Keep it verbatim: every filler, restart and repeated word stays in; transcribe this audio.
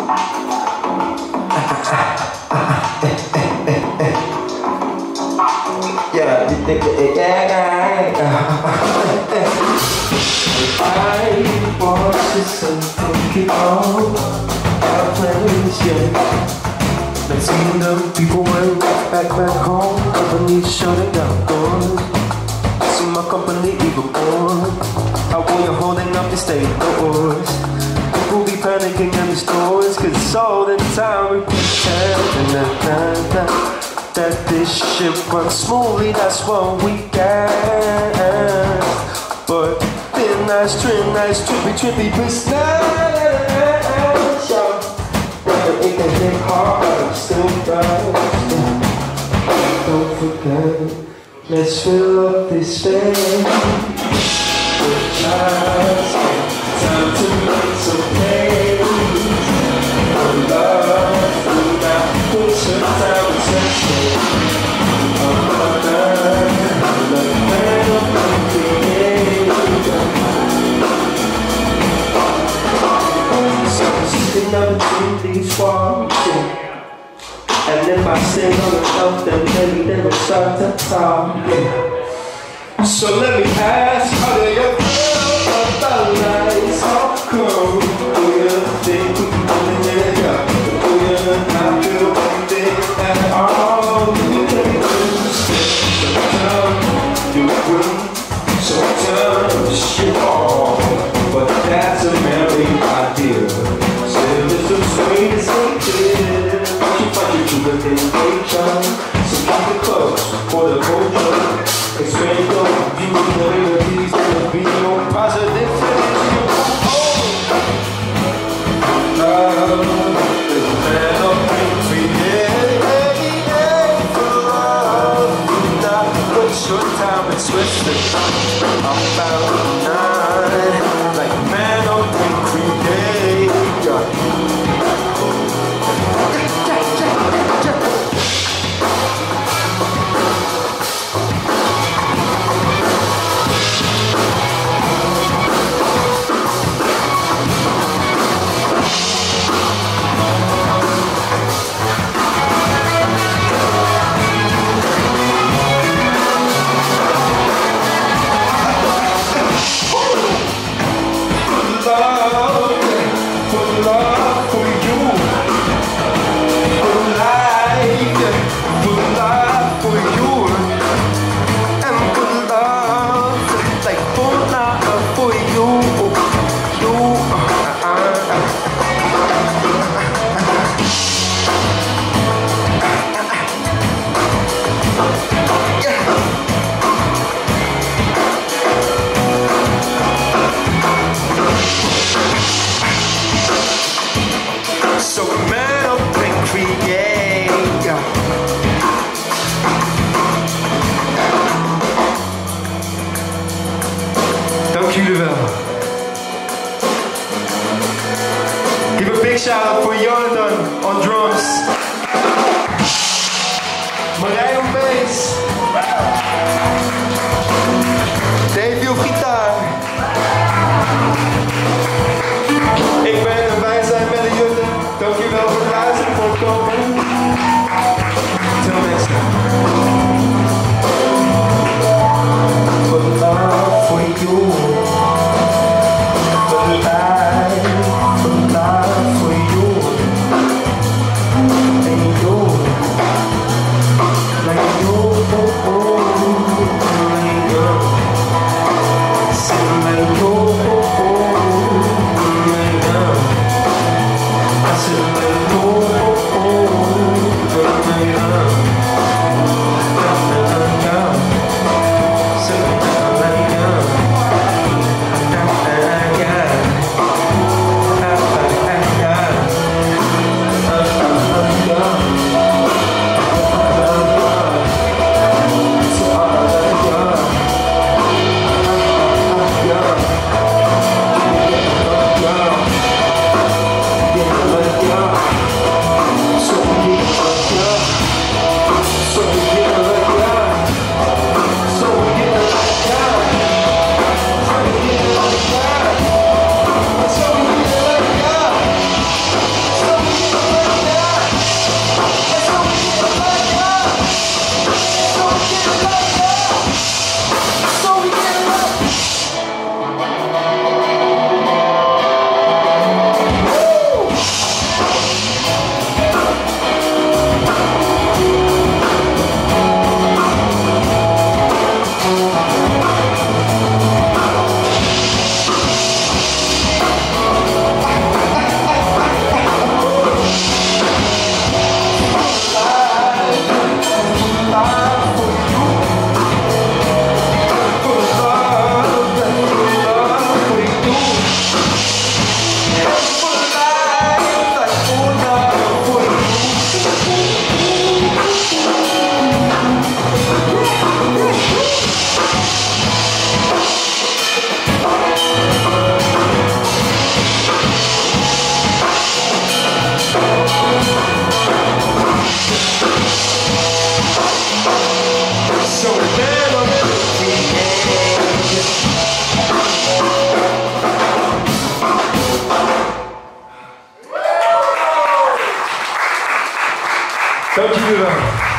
Yeah, yeah, I watch this and think it all. Our plans, yeah. Next thing you know, people went back back home. Companies shutting down doors. See my company even more. How while you're holding up, you stay indoors. People be panicking in the stores, cause it's all the time we pretend that, that this shit runs smoothly, that's what we get. But thin nice, trim nice, trippy, trippy, but nice, yo. But it can hit hard, but I'm still right. Don't forget, let's fill up this space with lies. Time to make some pain. For love, we got put some time to section. I'm not done, I'm not done, I'm creating. So I'm sitting up between these walls, and if I sing on the shelf, then maybe they will start to talk. So let me ask, how do you feel about lights all cold? Do you think we can put it together? Do you not feel anything at all? Do you take it sometimes you agree, sometimes you fall, but that's a merry idea. Still it's the sweetest idea. Why you fight your true nature? So keep it close for the culture. It's ready to go, you know these gonna be no positive finish. Love is a man of created for love. Do not put your time and twist it. I'm about nine, like man of created. Dank jullie wel. Give a big shout out for Jonathan on drums. Marijn op bass. Davey op gitaar. Ik ben en wij zijn met de Jutten. Dank jullie wel voor het luisteren, voor het komen. Till next time. Put love for you. Put life, put love for you. And you, like you, oh, oh, like you. Sing like you, oh, oh, like you. I said like you, oh, oh. So never Dankjewel.